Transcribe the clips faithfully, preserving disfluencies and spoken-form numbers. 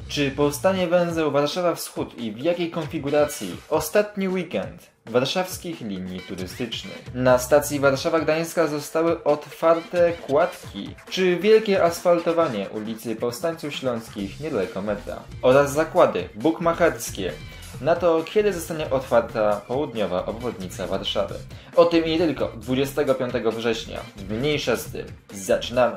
Czy powstanie węzeł Warszawa Wschód i w jakiej konfiguracji? Ostatni weekend warszawskich linii turystycznych. Na stacji Warszawa Gdańska zostały otwarte kładki. Czy wielkie asfaltowanie ulicy Powstańców Śląskich niedaleko metra? Oraz zakłady bukmacherskie na to, kiedy zostanie otwarta południowa obwodnica Warszawy. O tym i nie tylko dwudziestego piątego września. Mniejsza z tym. Zaczynamy!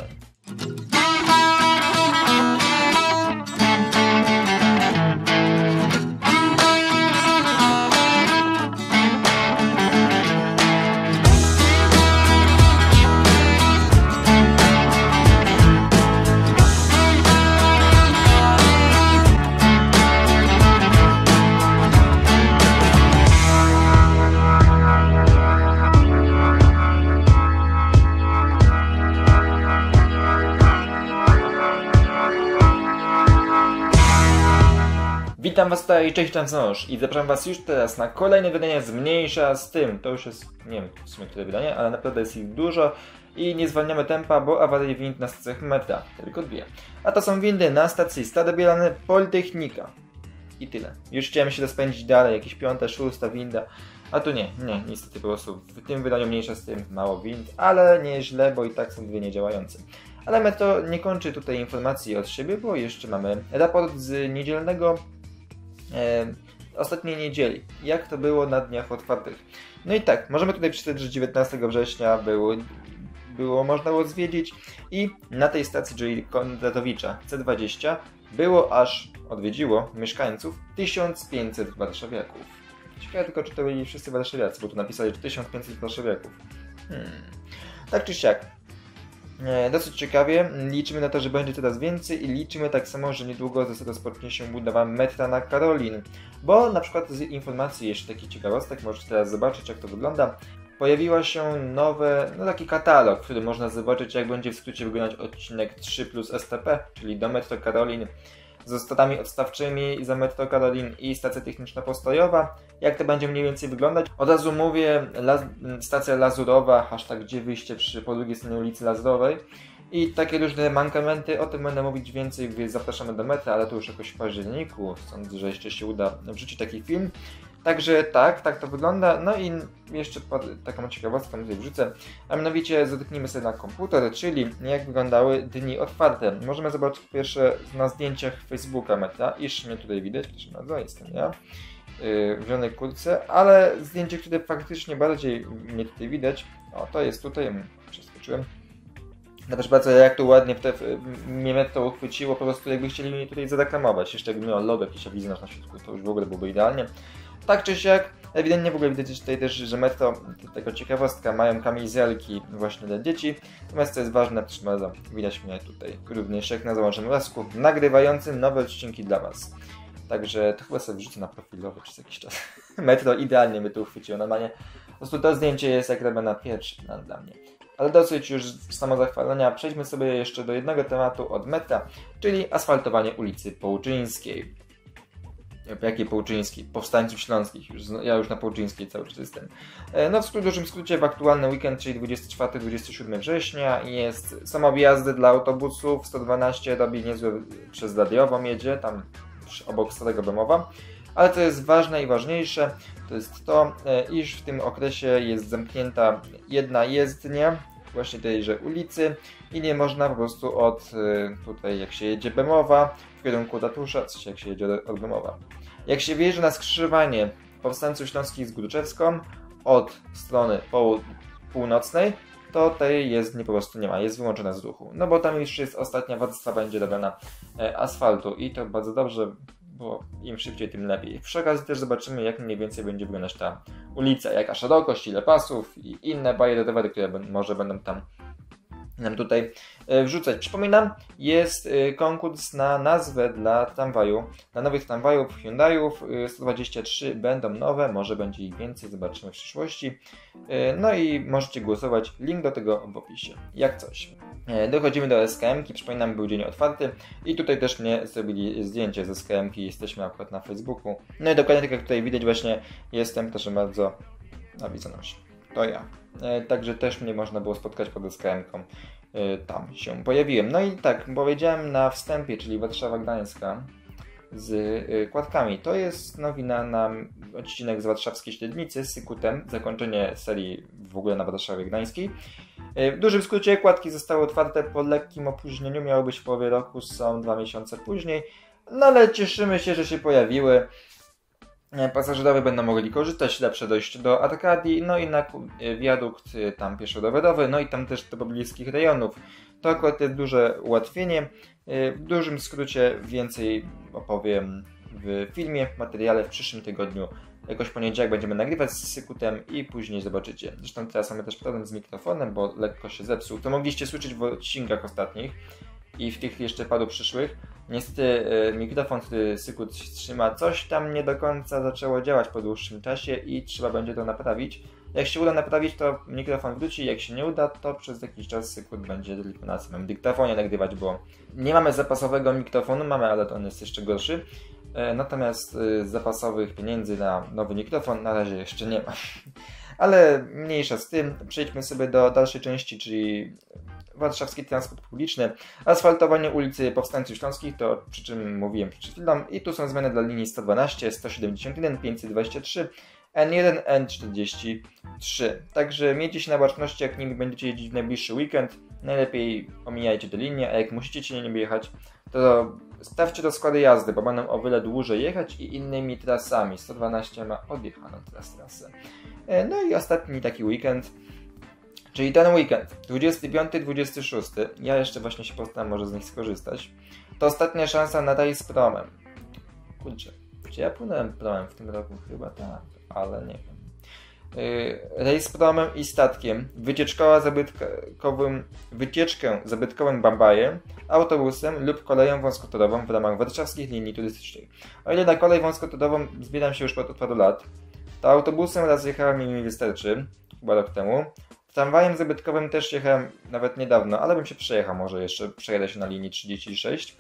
Witam was tutaj, cześć, tam Znosz i zapraszam was już teraz na kolejne wydanie z Mniejsza z tym. To już jest, nie wiem w sumie które wydanie, ale naprawdę jest ich dużo i nie zwalniamy tempa, bo awarie wind na stacjach metra, tylko dwie. A to są windy na stacji Stado Bielany, Politechnika. I tyle. Już chciałem się rozpędzić dalej, jakieś piąta, szósta winda, a tu nie, nie, niestety po prostu w tym wydaniu Mniejsza z tym mało wind, ale nie źle, bo i tak są dwie niedziałające. Ale metro nie kończy tutaj informacji od siebie, bo jeszcze mamy raport z niedzielnego E, ostatniej niedzieli, jak to było na dniach otwartych. No i tak, możemy tutaj przeczytać, że dziewiętnastego września było, było można było zwiedzić i na tej stacji, czyli Kondratowicza C dwadzieścia, było aż, odwiedziło mieszkańców tysiąc pięćset warszawiaków. Ciekawe tylko, czy to byli wszyscy warszawiacy, bo tu napisali, że tysiąc pięćset warszawiaków. Hmm. Tak czy siak. Dosyć ciekawie, liczymy na to, że będzie coraz więcej i liczymy tak samo, że niedługo rozpocznie się budowa metra na Karolin. Bo na przykład z informacji jeszcze takich ciekawostek, możecie teraz zobaczyć jak to wygląda. Pojawiła się nowy, no taki katalog, w którym można zobaczyć jak będzie w skrócie wyglądać odcinek trzy plus S T P, czyli do metro Karolin, z ostatami odstawczymi za metro Karolin i stacja techniczno-postojowa. Jak to będzie mniej więcej wyglądać? Od razu mówię, la, stacja Lazurowa, hashtag gdzie wyjście przy, po drugiej stronie ulicy Lazurowej. I takie różne mankamenty, o tym będę mówić więcej, więc zapraszamy do metra, ale to już jakoś w październiku, sądzę, że jeszcze się uda wrzucić taki film. Także tak, tak to wygląda. No i jeszcze pod taką ciekawostką tutaj wrzucę, a mianowicie zerknijmy sobie na komputer, czyli jak wyglądały dni otwarte. Możemy zobaczyć pierwsze na zdjęciach Facebooka metra, iż mnie tutaj widać, proszę bardzo, jestem ja yy, w zielonej kurtce, ale zdjęcie, które faktycznie bardziej mnie tutaj widać, o to jest tutaj, przeskoczyłem. No proszę bardzo, jak tu ładnie te, mnie metro uchwyciło, po prostu jakby chcieli mnie tutaj zareklamować, jeszcze jakby miał logo, jakiś awizonaż na środku, to już w ogóle byłoby idealnie. Tak czy siak, ewidentnie w ogóle widać tutaj też, że metro, taka ciekawostka, mają kamizelki właśnie dla dzieci. Natomiast co jest ważne, proszę bardzo, widać mnie tutaj również jak na załączonym obrazku, nagrywającym nowe odcinki dla was. Także to chyba sobie wrzucę na profilowy przez jakiś czas. Metro idealnie mnie tu uchwyciło, normalnie. Po prostu to zdjęcie jest jak gdyby na pierwszy plan dla mnie. Ale dosyć już samozachwalenia, przejdźmy sobie jeszcze do jednego tematu od metra, czyli asfaltowanie ulicy Połczyńskiej. Jakiej Połczyńskiej? Powstańców Śląskich. Już, ja już na Połczyńskiej cały czas jestem. No w dużym skrócie w aktualny weekend, czyli dwudziestego czwartego do dwudziestego siódmego września jest, są objazdy dla autobusów, sto dwanaście robi niezłe przez Radiową jedzie, tam obok Starego Bemowa. Ale co jest ważne i ważniejsze, to jest to, iż w tym okresie jest zamknięta jedna jezdnia właśnie tejże ulicy i nie można po prostu od tutaj jak się jedzie Bemowa w kierunku Ratusza, coś jak się jedzie od Bemowa. Jak się wjeżdża na skrzyżowanie Powstańców Śląskich z Górczewską od strony północnej, to tej jezdni po prostu nie ma, jest wyłączona z ruchu. No bo tam już jest ostatnia warstwa będzie robiona asfaltu i to bardzo dobrze, bo im szybciej, tym lepiej. Przy okazji też zobaczymy, jak mniej więcej będzie wyglądać ta ulica, jaka szerokość, ile pasów i inne bariery rowery, które może będą tam nam tutaj wrzucać. Przypominam, jest konkurs na nazwę dla tramwaju, dla nowych tramwajów Hyundaiów, sto dwadzieścia trzy będą nowe, może będzie ich więcej, zobaczymy w przyszłości. No i możecie głosować, link do tego w opisie, jak coś. Dochodzimy do S K M-ki, przypominam, był dzień otwarty i tutaj też mnie zrobili zdjęcie ze S K M-ki, jesteśmy akurat na Facebooku. No i dokładnie tak jak tutaj widać właśnie jestem, proszę bardzo, na widzonosiu. To ja. Także też mnie można było spotkać pod S K M-ką. Tam się pojawiłem. No i tak, powiedziałem na wstępie, czyli Warszawa Gdańska. z y, kładkami. To jest nowina na odcinek z Warszawskiej Średnicy z Sykutem, zakończenie serii w ogóle na Warszawie Gdańskiej. Y, w dużym skrócie kładki zostały otwarte po lekkim opóźnieniu, miało być w połowie roku, są dwa miesiące później, no ale cieszymy się, że się pojawiły. Pasażerowie będą mogli korzystać, lepsze dojście do Arkadii, no i na wiadukt tam pieszo-rowerowy, no i tam też do pobliskich rejonów. To akurat jest duże ułatwienie. W dużym skrócie więcej opowiem w filmie, w materiale w przyszłym tygodniu. Jakoś poniedziałek będziemy nagrywać z Sykutem i później zobaczycie. Zresztą teraz mamy też problem z mikrofonem, bo lekko się zepsuł. To mogliście słyszeć w odcinkach ostatnich i w tych jeszcze paru przyszłych. Niestety e, mikrofon, który Sykut trzyma, coś tam nie do końca zaczęło działać po dłuższym czasie i trzeba będzie to naprawić. Jak się uda naprawić, to mikrofon wróci, jak się nie uda, to przez jakiś czas Sykut będzie tylko na samym dyktafonie nagrywać, bo nie mamy zapasowego mikrofonu, mamy, ale to on jest jeszcze gorszy. E, natomiast e, zapasowych pieniędzy na nowy mikrofon na razie jeszcze nie ma. Ale mniejsza z tym, przejdźmy sobie do dalszej części, czyli warszawski transport publiczny, asfaltowanie ulicy Powstańców Śląskich, to przy czym mówiłem przed chwilą, i tu są zmiany dla linii sto dwanaście, sto siedemdziesiąt jeden, pięćset dwadzieścia trzy, N jeden, N czterdzieści trzy. Także miejcie się na baczności, jak nimi będziecie jeździć w najbliższy weekend. Najlepiej omijajcie te linie, a jak musicie się nimi jechać, to stawcie rozkłady jazdy, bo będą o wiele dłużej jechać i innymi trasami. sto dwanaście ma odjechaną teraz trasę. No i ostatni taki weekend, czyli ten weekend, dwudziesty piąty dwudziesty szósty, ja jeszcze właśnie się postaram może z nich skorzystać, to ostatnia szansa na rejs promem. Kurczę, czy ja płynąłem promem w tym roku? Chyba tak, ale nie wiem. Yy, rejs promem i statkiem, wycieczkowa zabytkowym, wycieczkę zabytkowym Bambajem, autobusem lub koleją wąskotorową w ramach warszawskich linii turystycznych. O ile na kolej wąskotorową zbieram się już od paru lat, to autobusem raz jechałem i mi wystarczy, chyba rok temu. Tramwajem zabytkowym też jechałem nawet niedawno, ale bym się przejechał, może jeszcze przejadę się na linii trzydzieści sześć.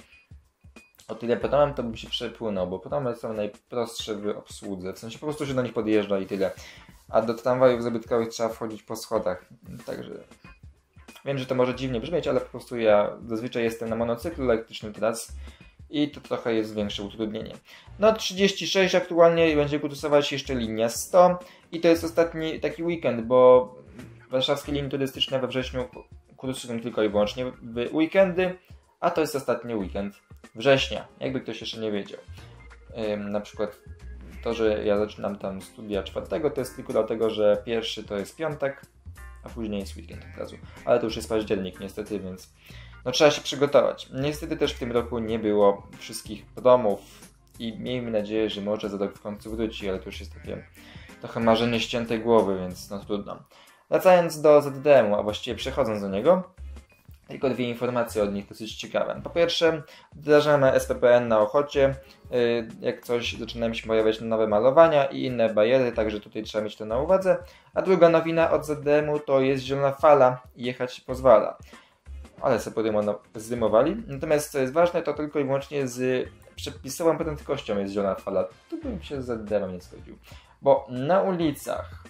O tyle promem to bym się przepłynął, bo promy są najprostsze w obsłudze, w sensie po prostu się do nich podjeżdża i tyle. A do tramwajów zabytkowych trzeba wchodzić po schodach, także wiem, że to może dziwnie brzmieć, ale po prostu ja zazwyczaj jestem na monocyklu elektrycznym teraz i to trochę jest większe utrudnienie. No trzydzieści sześć aktualnie będzie kursować jeszcze linia sto i to jest ostatni taki weekend, bo warszawskie linie turystyczne we wrześniu kursują tylko i wyłącznie w weekendy, a to jest ostatni weekend września, jakby ktoś jeszcze nie wiedział. Ym, na przykład to, że ja zaczynam tam studia czwartego, to jest tylko dlatego, że pierwszy to jest piątek, a później jest weekend od razu. Ale to już jest październik niestety, więc no trzeba się przygotować. Niestety też w tym roku nie było wszystkich promów i miejmy nadzieję, że może za rok w końcu wróci, ale to już jest takie trochę marzenie ściętej głowy, więc no trudno. Wracając do Z D M u, a właściwie przechodząc do niego, tylko dwie informacje od nich dosyć ciekawe. Po pierwsze, wdrażamy S P P N na Ochocie. Jak coś, zaczynają się pojawiać nowe malowania i inne bariery, także tutaj trzeba mieć to na uwadze. A druga nowina od Z D M u to jest zielona fala i jechać się pozwala. Ale sobie zdymowali. Natomiast co jest ważne, to tylko i wyłącznie z przepisową prędkością jest zielona fala. Tu bym się z Z D M em nie zgodził. Bo na ulicach,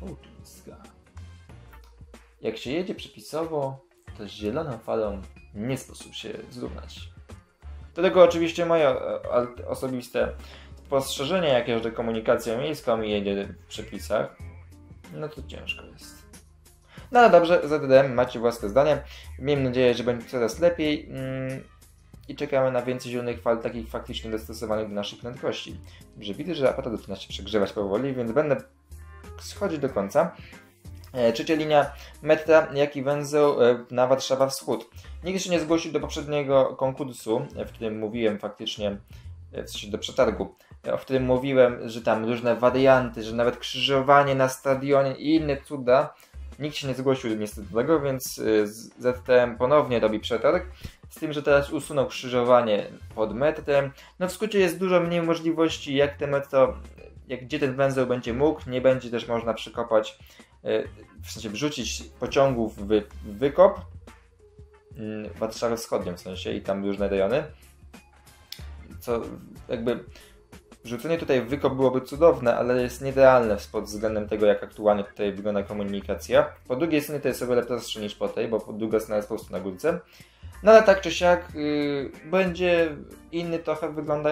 jak się jedzie przepisowo, to z zieloną falą nie sposób się zrównać. Do tego oczywiście moje osobiste spostrzeżenie, jak jeżdżę komunikacją miejską i jedzie w przepisach, no to ciężko jest. No ale dobrze, Z D M macie własne zdanie. Miejmy nadzieję, że będzie coraz lepiej mm, i czekamy na więcej zielonych fal, takich faktycznie dostosowanych do naszych prędkości. Dobrze, widzę, że aparat zaczyna się przegrzewać powoli, więc będę schodzić do końca. E, trzecia linia metra, jak i węzeł e, na Warszawa Wschód. Nikt się nie zgłosił do poprzedniego konkursu, e, w którym mówiłem faktycznie, e, w sensie do przetargu, e, w którym mówiłem, że tam różne warianty, że nawet krzyżowanie na stadionie i inne cuda. Nikt się nie zgłosił niestety do tego, więc e, Z T M ponownie robi przetarg. Z tym, że teraz usunął krzyżowanie pod metrem. No w skrócie jest dużo mniej możliwości, jak te metro, jak, gdzie ten węzeł będzie mógł. Nie będzie też można przykopać, w sensie wrzucić pociągów w wykop w Warszawę Wschodnią, w sensie i tam różne rejony. Co jakby wrzucenie tutaj w wykop byłoby cudowne, ale jest nierealne pod względem tego, jak aktualnie tutaj wygląda komunikacja. Po drugiej stronie to jest o wiele prostsze niż po tej, bo po druga strona jest po prostu na górce. No ale tak czy siak yy, będzie inny trochę wygląda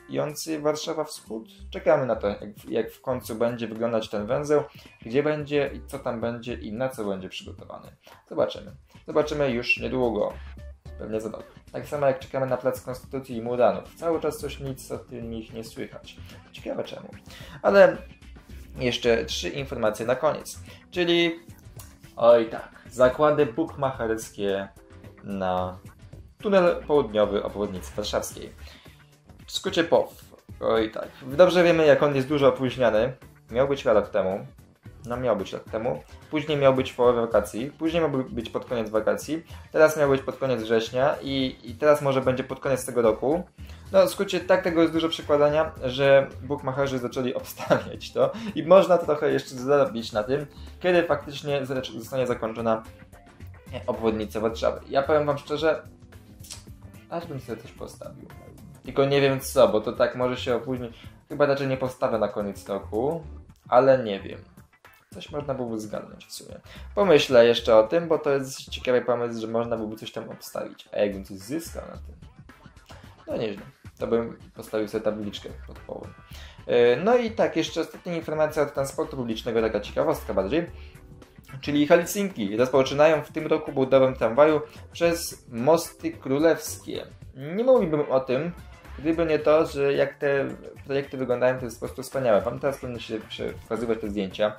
prostujący Warszawa Wschód. Czekamy na to, jak, jak w końcu będzie wyglądać ten węzeł, gdzie będzie i co tam będzie i na co będzie przygotowany. Zobaczymy. Zobaczymy już niedługo. Pewnie za rok. Tak samo jak czekamy na Plac Konstytucji i Muranów. Cały czas coś nic o tym ich nie słychać. Ciekawe czemu. Ale jeszcze trzy informacje na koniec. Czyli, oj tak, zakłady bukmacherskie na tunel południowy obwodnicy warszawskiej. W skrócie P O W. Oj tak, dobrze wiemy, jak on jest dużo opóźniany. Miał być rok temu. No miał być rok temu. Później miał być w połowie wakacji. Później miał być pod koniec wakacji. Teraz miał być pod koniec września. I, i teraz może będzie pod koniec tego roku. No w skrócie tak tego jest dużo przykładania, że bukmacherzy zaczęli obstawiać to. I można to trochę jeszcze zarobić na tym, kiedy faktycznie zostanie zakończona obwodnica Warszawy. Ja powiem wam szczerze, aż bym sobie coś postawił. Tylko nie wiem co, bo to tak może się opóźnić. Chyba raczej nie postawię na koniec roku, ale nie wiem. Coś można byłoby zgadnąć w sumie. Pomyślę jeszcze o tym, bo to jest ciekawy pomysł, że można byłoby coś tam obstawić. A jakbym coś zyskał na tym? No nieźle. To bym postawił sobie tabliczkę pod połową. No i tak, jeszcze ostatnia informacja od transportu publicznego, taka ciekawostka bardziej. Czyli Helsinki rozpoczynają w tym roku budowę tramwaju przez Mosty Królewskie. Nie mówiłbym o tym, gdyby nie to, że jak te projekty wyglądają, to jest po prostu wspaniałe. Wam teraz powinno się pokazywać te zdjęcia.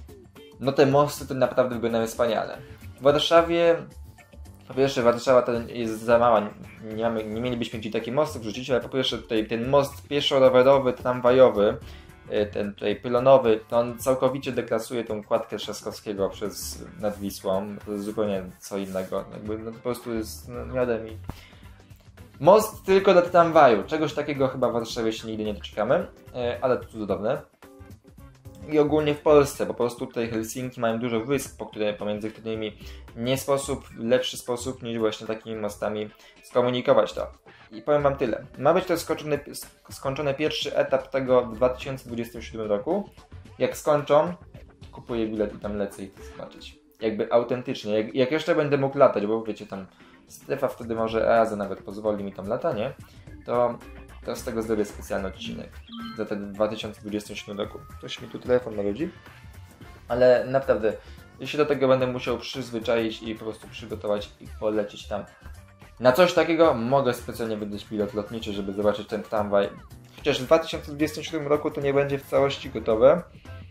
No te mosty to naprawdę wyglądają wspaniale. W Warszawie, po pierwsze Warszawa to jest za mała, nie, mamy, nie mielibyśmy gdzie takie mosty wrzucić, ale po pierwsze tutaj ten most pieszo-rowerowy, tramwajowy, ten tutaj pylonowy, to on całkowicie deklasuje tą kładkę Trzaskowskiego przez nad Wisłą. To jest zupełnie co innego. Jakby, no, po prostu jest no, miodem i... Most tylko dla tramwaju. Czegoś takiego chyba w Warszawie się nigdy nie doczekamy, ale to cudowne. I ogólnie w Polsce, bo po prostu tutaj Helsinki mają dużo wysp, po które, pomiędzy którymi nie sposób, lepszy sposób niż właśnie takimi mostami skomunikować to. I powiem wam tyle. Ma być to skończony, skończony pierwszy etap tego w dwa tysiące dwudziestym siódmym roku. Jak skończą, kupuję bilet i tam lecę i to zobaczyć. Jakby autentycznie. Jak, jak jeszcze będę mógł latać, bo wiecie, tam strefa wtedy może E A Z nawet pozwoli mi tam latanie, to, to z tego zrobię specjalny odcinek za ten dwa tysiące dwudziestym siódmym roku. Ktoś mi tu telefon narodzi. Ale naprawdę, jeśli do tego będę musiał przyzwyczaić i po prostu przygotować i polecieć tam na coś takiego, mogę specjalnie wydać bilet lotniczy, żeby zobaczyć ten tramwaj. Chociaż w dwa tysiące dwudziestym siódmym roku to nie będzie w całości gotowe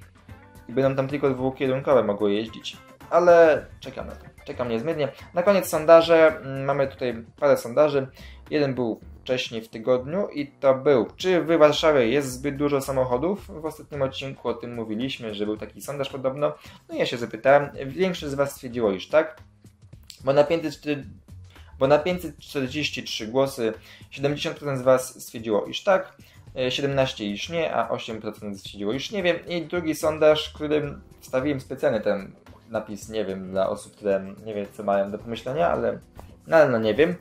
i będą tam tylko dwukierunkowe mogły jeździć. Ale czekam na to. Czekam niezmiennie. Na koniec sondaże. Mamy tutaj parę sondaży. Jeden był wcześniej w tygodniu i to był, czy w Warszawie jest zbyt dużo samochodów? W ostatnim odcinku o tym mówiliśmy, że był taki sondaż podobno. No i ja się zapytałem. Większość z was stwierdziło, iż tak. Bo na pięćset Bo na pięćset czterdzieści trzy głosy siedemdziesiąt procent z was stwierdziło, iż tak, siedemnaście procent iż nie, a osiem procent stwierdziło, iż nie wiem. I drugi sondaż, którym wstawiłem specjalnie ten napis nie wiem dla osób, które nie wiem co mają do pomyślenia, ale no, ale no nie wiem.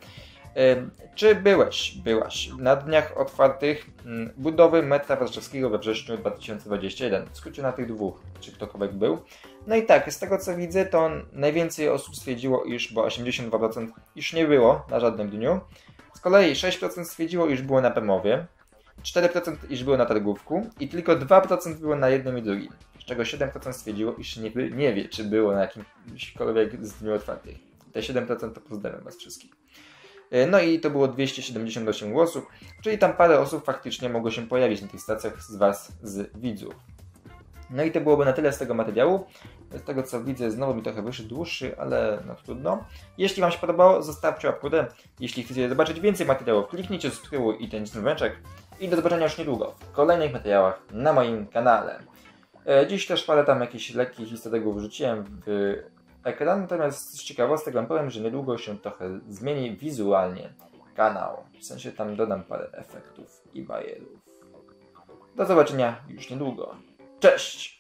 Czy byłeś, byłaś na dniach otwartych budowy metra warszawskiego we wrześniu dwa tysiące dwudziestym pierwszym? W skrócie na tych dwóch, czy ktokolwiek był. No i tak, z tego co widzę, to najwięcej osób stwierdziło, iż, bo osiemdziesiąt dwa procent iż nie było na żadnym dniu. Z kolei sześć procent stwierdziło, iż było na Bemowie, cztery procent iż było na Targówku i tylko dwa procent było na jednym i drugim. Z czego siedem procent stwierdziło, iż nie, nie wie, czy było na jakimśkolwiek z dniu otwartych. Te siedem procent to pozdrawiam was wszystkich. No i to było dwieście siedemdziesiąt osiem głosów, czyli tam parę osób faktycznie mogło się pojawić na tych stacjach z was, z widzów. No i to byłoby na tyle z tego materiału. Z tego co widzę, znowu mi trochę wyszedł dłuższy, ale no trudno. Jeśli wam się podobało, zostawcie łapkę w górę. Jeśli chcecie zobaczyć więcej materiałów, kliknijcie subskrybuj i ten dzwoneczek. I do zobaczenia już niedługo w kolejnych materiałach na moim kanale. Dziś też parę tam jakichś lekkich historyków wrzuciłem w ekran, natomiast z ciekawostek wam powiem, że niedługo się trochę zmieni wizualnie kanał. W sensie tam dodam parę efektów i bajerów. Do zobaczenia już niedługo. Cześć!